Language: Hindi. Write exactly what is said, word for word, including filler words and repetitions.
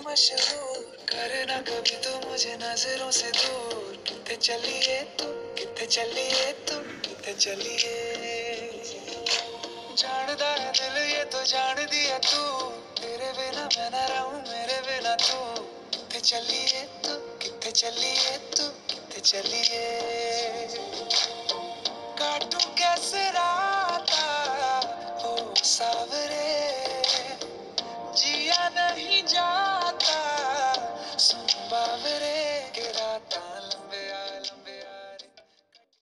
मशहूर, करना कभी तो मुझे नजरों से दूर। कितने चलिए तू, कितने चलिए तू, कितने चलिए। जानदा है दिल ये तो जान दिया तू, तेरे बिना मैं ना रहूं मेरे बिना तू। कितने चलिए तू, कितने चलिए तू, कितने चलिए। काटूं कैसे राह